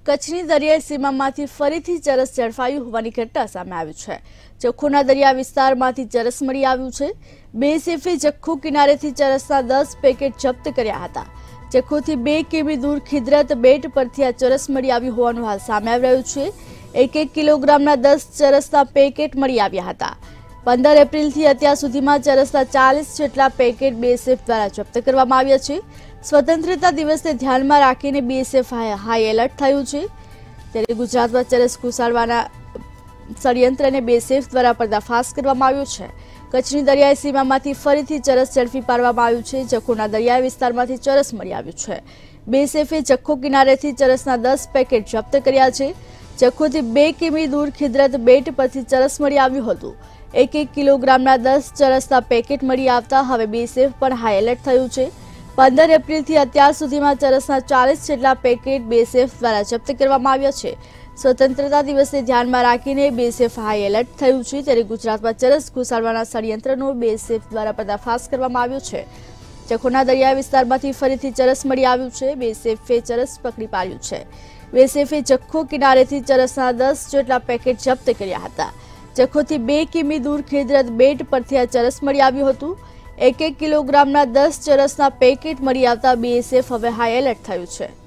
કચ્છની દરિયાઈ સીમામાંથી ફરીથી ચરસ ઝડપાયું હોવાની ઘટના સામે આવી છે। જખૌના દરિયા વિસ્તારમાંથી ચરસ મળી આવ્યું છે। બીએસએફે જખૌ કિનારેથી ચરસના 10 પેકેટ જપ્ત કર્યા હતા। જખૌથી 2 કિમી દૂર ખિદરત બેટ પરથી આ ચરસ મળી આવ્યું હોવાનું હાલ સામે આવી રહ્યું છે। 1 કિલોગ્રામના 10 ચરસના પેકેટ મળી આવ્યા હતા। 15 એપ્રિલથી અત્યાર સુધીમાં ચરસના 40 જેટલા પેકેટ બીએસએફ દ્વારા જપ્ત કરવામાં આવ્યા છે। સ્વતંત્રતા દિવસને ધ્યાનમાં રાખીને બીએસએફ હાઈ એલર્ટ થયું છે। ત્યારે ગુજરાતમાં ચરસ ઘુસાડવાના ષડયંત્રને બીએસએફ દ્વારા પર્દાફાશ કરવામાં આવ્યો છે। કચ્છની દરિયાઈ સીમામાંથી ફરીથી ચરસ ઝડપી પાડવામાં આવ્યું છે। જખૌના દરિયાઈ વિસ્તારમાંથી ચરસ મળી આવ્યું છે। બીએસએફે જખૌ કિનારેથી ચરસના 10 પેકેટ જપ્ત કર્યા છે। જખૌથી 2 કિમી દૂર ખિદરત બેટ પરથી ચરસ મળી આવ્યું હતું। 1 કિલોગ્રામના 10 ચરસના પેકેટ મળી આવતા હવે બીએસએફ પણ હાઈ એલર્ટ થયું છે। 15 એપ્રિલથી અત્યાર સુધીમાં ચરસના 40 જેટલા પેકેટ બીએસએફ દ્વારા જપ્ત કરવામાં આવ્યા છે। સ્વતંત્રતા દિવસને ધ્યાનમાં રાખીને બીએસએફ હાઈ એલર્ટ થયું છે। ત્યારે ગુજરાતમાં ચરસ ઘુસાડવાના ષડયંત્રનો બીએસએફ દ્વારા પર્દાફાશ કરવામાં આવ્યો છે। જખૌના દરિયાઈ વિસ્તારમાંથી ફરીથી ચરસ મળી આવ્યું છે। બીએસએફે ચરસ પકડી પાડ્યું છે। બીએસએફે જખૌ કિનારેથી ચરસના 10 જેટલા પેકેટ જપ્ત કર્યા હતા। જખૌથી 2 કિમી દૂર ખિદરત બેટ પરથી આ ચરસ મળી આવ્યું હતું। 1 કિલોગ્રામના 10 ચરસના પેકેટ મળી આવતા બીએસએફ હવે હાઈ એલર્ટ થયું છે।